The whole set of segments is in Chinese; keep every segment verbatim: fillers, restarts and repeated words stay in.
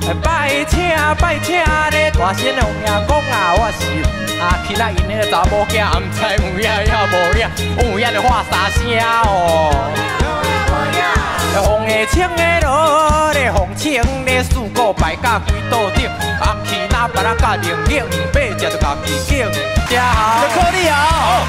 拜请拜请咧，大仙王爷讲啊，我是啊，起来因个查某囝，唔知有影也无影，有影就话三声哦。红的青的罗咧，红青咧，四个摆甲规桌顶，红旗那把咱甲零零，八只就家己拣，吃好。可你哦。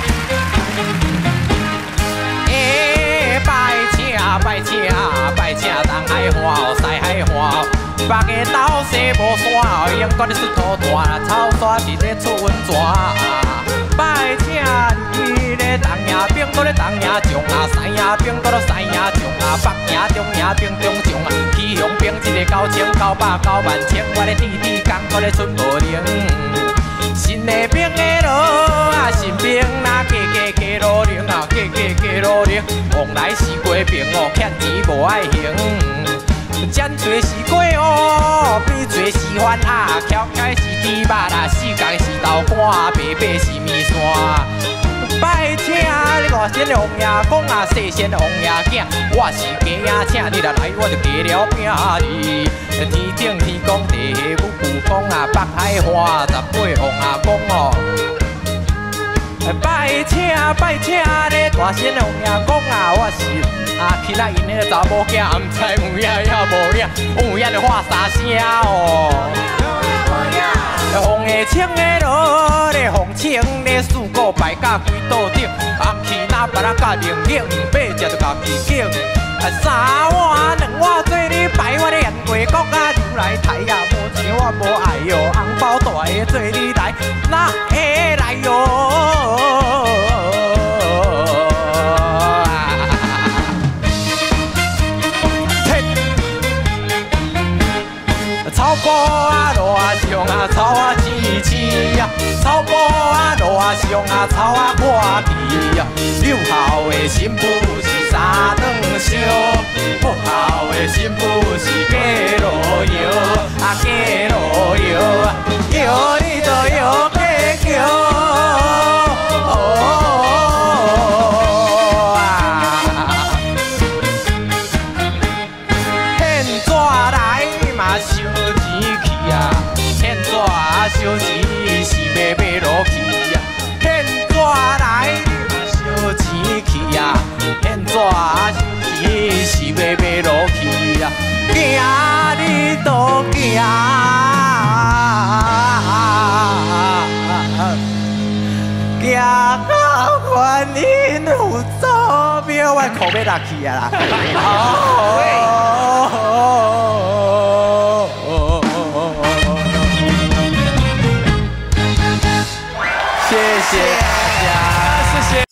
诶，拜请拜请拜请，东海花哦，西海花哦。北个岛西无山哦，阳光咧出土大，草沙伫咧出温泉。拜请你咧东营边，搁咧东营种啊，西营边搁咧西营种啊，北营中营边中种啊，起阳边一个九千九百九万千，我咧滴滴工搁咧出无零。新的兵的路啊，新兵那加加加路零啊，加加加路零，往来是过兵哦，欠钱无爱还。捡做是过哦，比做是番啊，翘起是猪肉啦，四角是豆干，白白是面线。拜请你大仙王爷公啊，细仙王爷囝，我是鸡仔请你来来，我就加了饼哩。天顶天公地下五谷公啊，北海花十八王阿公哦。拜请拜请咧，大仙王爷讲啊，我是啊，起来因个查某囝，唔知有影也无影，有影就话三声哦。红的青的罗咧，红青咧，四个摆甲规桌顶，红旗那把咱甲零零，八只就家己拣。三碗两碗做你摆，我咧烟花国啊，如来台啊，无钱我无爱哟，红包大个做你来，哪会来哟？草埔啊，路啊上啊，草啊青青呀，草埔啊，路啊上啊，草啊看起呀，有孝的新妇是三顿烧，不孝的新妇是假路摇，啊假路摇，摇你就摇假桥。烧钱是要买落去呀，现纸来嘛烧钱去呀，现纸烧钱是要买落去呀，行你都行，行到观音有祖庙，我裤要落去啊啦！谢谢大家，谢谢。